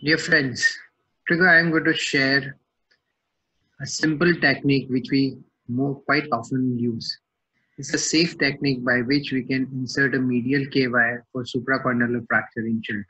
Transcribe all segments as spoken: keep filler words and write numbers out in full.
Dear friends, today I am going to share a simple technique which we more quite often use. It's a safe technique by which we can insert a medial K-wire for supracondylar fracture in children.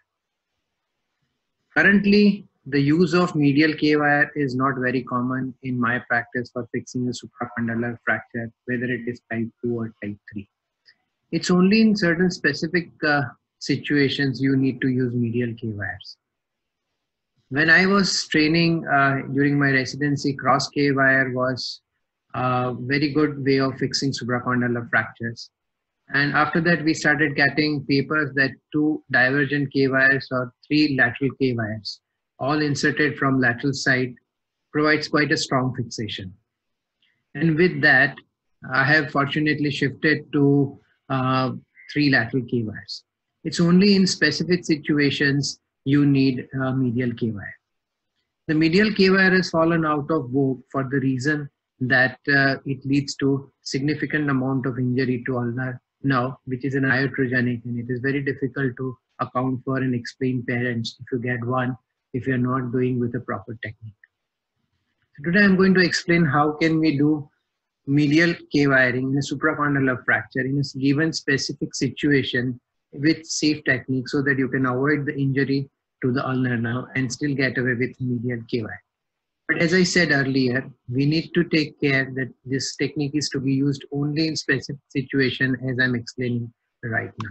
Currently, the use of medial K-wire is not very common in my practice for fixing a supracondylar fracture, whether it is type two or type three. It's only in certain specific uh, situations you need to use medial K-wires. When I was training uh, during my residency, cross K-wire was a very good way of fixing supracondylar fractures. And after that, we started getting papers that two divergent K-wires or three lateral K-wires, all inserted from lateral side, provides quite a strong fixation. And with that, I have fortunately shifted to uh, three lateral K-wires. It's only in specific situations you need a medial K-wire. The medial K-wire has fallen out of vogue for the reason that uh, it leads to significant amount of injury to ulnar nerve, which is an iatrogenic, and it is very difficult to account for and explain parents if you get one, if you're not doing with a proper technique. So today I'm going to explain how can we do medial K-wiring in a supracondylar fracture in a given specific situation with safe technique so that you can avoid the injury to the ulnar nerve and still get away with medial K-wire. But as I said earlier, we need to take care that this technique is to be used only in specific situation as I'm explaining right now.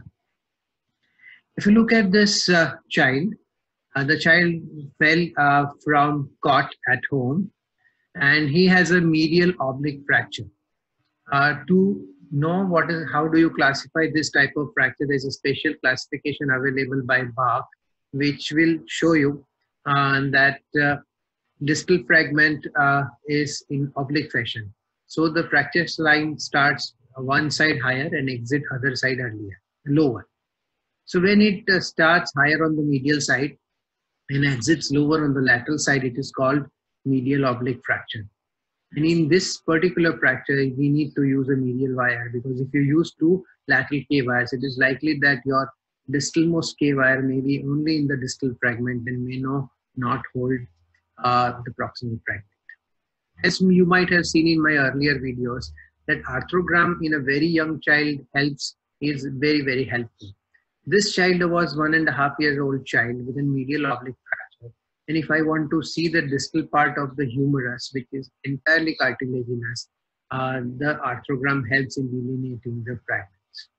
If you look at this uh, child, uh, the child fell uh, from cot at home and he has a medial oblique fracture. Uh, to know what is, how do you classify this type of fracture, there's a special classification available by Bach, which will show you uh, that uh, distal fragment uh, is in oblique fashion. So the fracture line starts one side higher and exit other side earlier, lower. So when it uh, starts higher on the medial side and exits lower on the lateral side, it is called medial oblique fracture. And in this particular fracture, we need to use a medial wire, because if you use two lateral K-wires, it is likely that your distalmost K-wire may be only in the distal fragment and may no, not hold uh, the proximal fragment. As you might have seen in my earlier videos, that arthrogram in a very young child helps is very, very helpful. This child was one and a half years old child with a medial oblique fracture. And if I want to see the distal part of the humerus, which is entirely cartilaginous, uh, the arthrogram helps in delineating the fragments.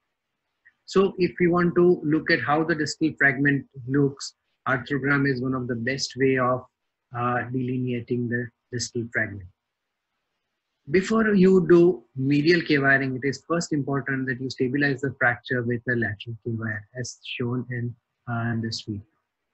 So if we want to look at how the distal fragment looks, arthrogram is one of the best way of uh, delineating the distal fragment. Before you do medial K-wiring, it is first important that you stabilize the fracture with a lateral K-wire as shown in uh, this video.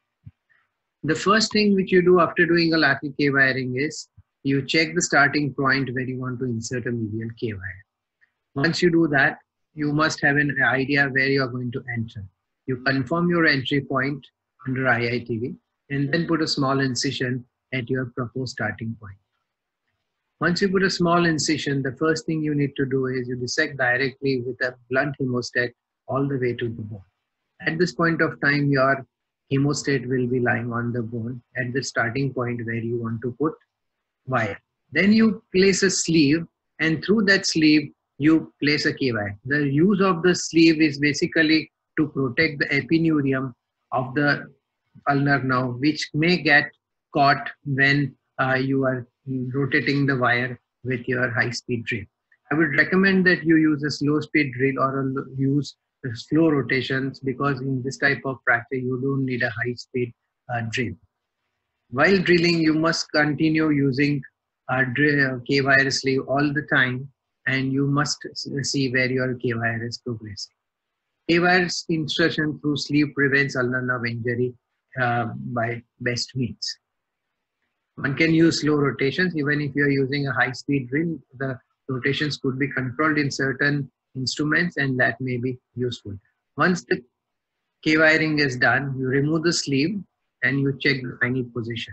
The first thing which you do after doing a lateral K-wiring is you check the starting point where you want to insert a medial K-wire. Once you do that, you must have an idea where you are going to enter. You confirm your entry point under I I T V and then put a small incision at your proposed starting point. Once you put a small incision, the first thing you need to do is you dissect directly with a blunt hemostat all the way to the bone. At this point of time, your hemostat will be lying on the bone at the starting point where you want to put wire. Then you place a sleeve, and through that sleeve, you place a K-wire. The use of the sleeve is basically to protect the epineurium of the ulnar nerve, which may get caught when uh, you are rotating the wire with your high-speed drill. I would recommend that you use a slow-speed drill or a, use slow rotations, because in this type of fracture, you don't need a high-speed uh, drill. While drilling, you must continue using a K-wire sleeve all the time, and you must see where your K-wire is progressing. K-wire's insertion through sleeve prevents ulnar nerve injury uh, by best means. One can use slow rotations. Even if you are using a high-speed drill, the rotations could be controlled in certain instruments, and that may be useful. Once the K-wiring is done, you remove the sleeve and you check the final position.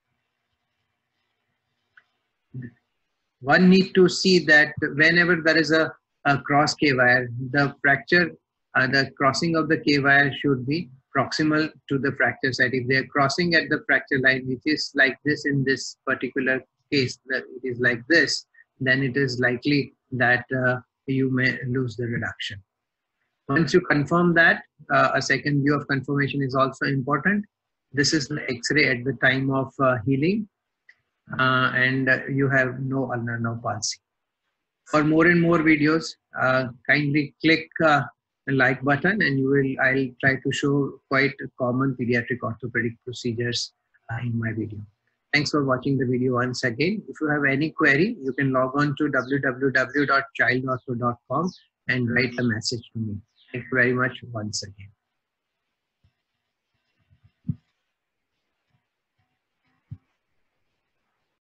One need to see that whenever there is a, a cross K-wire, the fracture, uh, the crossing of the K-wire should be proximal to the fracture site. If they are crossing at the fracture line, which is like this in this particular case, that it is like this, then it is likely that uh, you may lose the reduction. Once you confirm that, uh, a second view of confirmation is also important. This is the X-ray at the time of uh, healing, uh, and uh, you have no ulnar nerve palsy. For more and more videos, uh, kindly click uh, the like button, and you will. I'll try to show quite common pediatric orthopedic procedures uh, in my video. Thanks for watching the video once again. If you have any query, you can log on to w w w dot child ortho dot com and write a message to me. Thank you very much once again.